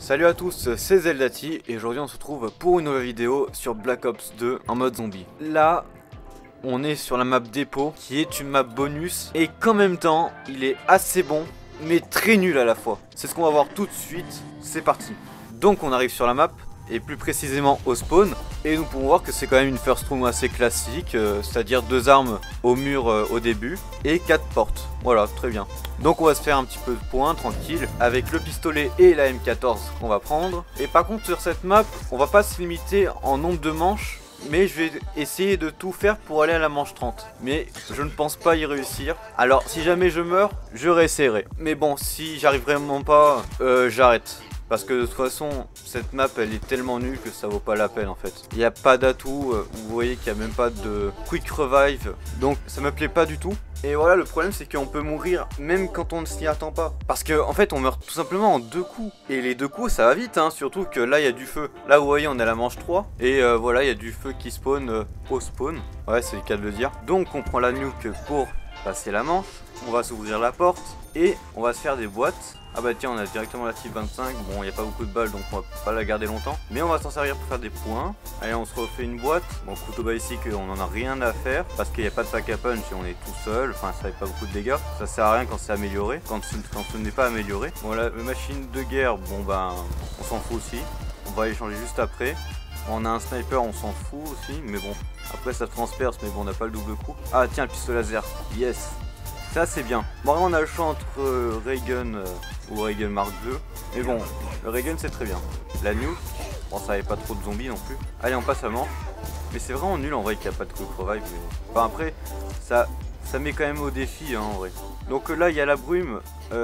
Salut à tous, c'est Zeldati et aujourd'hui on se retrouve pour une nouvelle vidéo sur Black Ops 2 en mode zombie. Là, on est sur la map dépôt qui est une map bonus et qu'en même temps, il est assez bon mais très nul à la fois. C'est ce qu'on va voir tout de suite, c'est parti. Donc on arrive sur la map et plus précisément au spawn et nous pouvons voir que c'est quand même une first room assez classique, c'est-à-dire 2 armes au mur au début et 4 portes. Voilà, très bien. Donc on va se faire un petit peu de points tranquille avec le pistolet et la M14 qu'on va prendre. Et par contre sur cette map, on va pas se limiter en nombre de manches, mais je vais essayer de tout faire pour aller à la manche 30. Mais je ne pense pas y réussir. Alors si jamais je meurs, je réessayerai. Mais bon, si j'arrive vraiment pas, j'arrête. Parce que de toute façon, cette map elle est tellement nulle que ça vaut pas la peine en fait. Il n'y a pas d'atout, vous voyez qu'il n'y a même pas de quick revive. Donc ça me plaît pas du tout. Et voilà, le problème c'est qu'on peut mourir même quand on ne s'y attend pas. Parce que en fait on meurt tout simplement en 2 coups. Et les 2 coups ça va vite hein, surtout que là il y a du feu. Là vous voyez on est à la manche 3. Et voilà il y a du feu qui spawn au spawn. Ouais c'est le cas de le dire. Donc on prend la nuke pour passer la manche. On va s'ouvrir la porte et on va se faire des boîtes. Ah bah tiens on a directement la type 25, bon il n'y a pas beaucoup de balles donc on va pas la garder longtemps. Mais on va s'en servir pour faire des points. Allez on se refait une boîte. Bon couteau basic on en a rien à faire parce qu'il n'y a pas de pack à punch et on est tout seul. Enfin ça fait pas beaucoup de dégâts. Ça sert à rien quand c'est amélioré, quand ce n'est pas amélioré. Bon la machine de guerre, bon ben on s'en fout aussi. On va échanger juste après. On a un sniper, on s'en fout aussi, mais bon. Après ça transperce mais bon on n'a pas le double coup. Ah tiens le pistolet laser, yes. Ça c'est bien. Bon on a le choix entre Raygun ou Raygun Mark II. Mais bon, le Raygun c'est très bien. La nuke, bon ça avait pas trop de zombies non plus. Allez on passe à manche. Mais c'est vraiment nul en vrai qu'il n'y a pas de quick revive. Mais... Enfin après, ça met quand même au défi hein, en vrai. Donc là il y a la brume,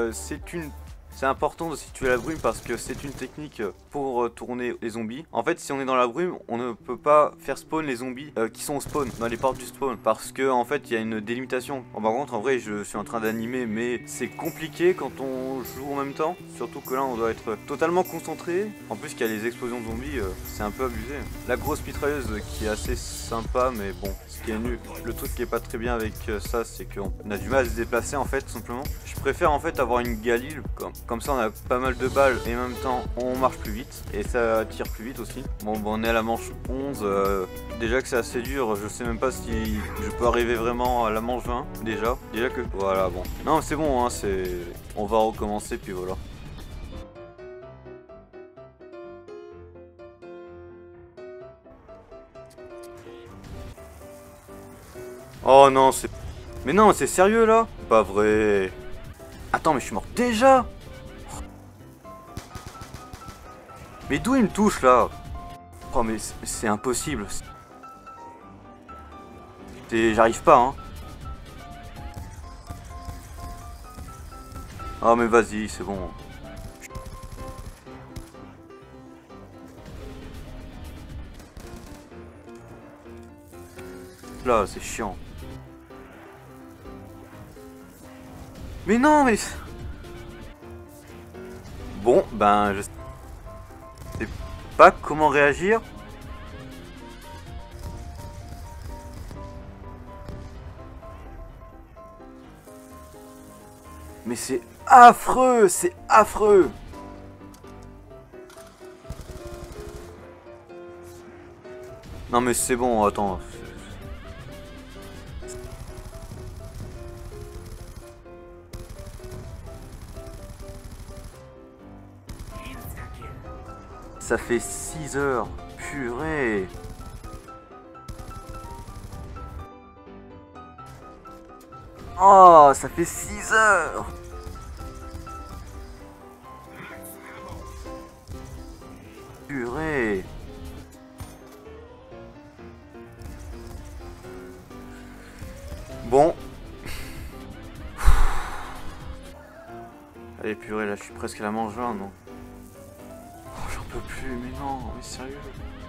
c'est important de situer la brume parce que c'est une technique pour tourner les zombies. En fait, si on est dans la brume, on ne peut pas faire spawn les zombies qui sont au spawn, dans les portes du spawn. Parce que en fait, il y a une délimitation. Bon, par contre, en vrai, je suis en train d'animer, mais c'est compliqué quand on joue en même temps. Surtout que là, on doit être totalement concentré. En plus, qu'il y a les explosions de zombies, c'est un peu abusé. La grosse mitrailleuse qui est assez sympa, mais bon, ce qui est nul. Le truc qui est pas très bien avec ça, c'est qu'on a du mal à se déplacer en fait, tout simplement. Je préfère en fait avoir une Galil comme ça on a pas mal de balles et en même temps on marche plus vite et ça tire plus vite aussi. Bon on est à la manche 11, déjà que c'est assez dur, je sais même pas si je peux arriver vraiment à la manche 20 déjà que voilà bon. Non c'est bon hein, on va recommencer puis voilà. Oh non c'est... Mais non c'est sérieux là? Pas vrai. Attends mais je suis mort déjà. Mais d'où il me touche là? Oh mais c'est impossible. J'arrive pas hein. Oh mais vas-y c'est bon. Là c'est chiant. Mais non mais... Bon ben je sais pas comment réagir. Mais c'est affreux, c'est affreux. Non mais c'est bon, attends. Ça fait 6 heures, purée. Oh, ça fait 6 heures. Purée. Bon. Allez purée, là je suis presque à la manche 20, non? Oh, j'en peux plus, mais non, mais sérieux.